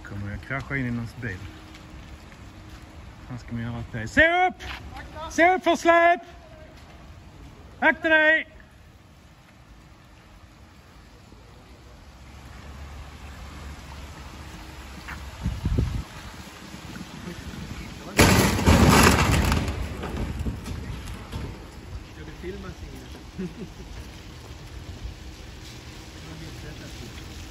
kommer jag krascha in i någons bil. Han ska man göra det. Se upp! Se upp för släp! Akta dig! Ska du filma, Signe?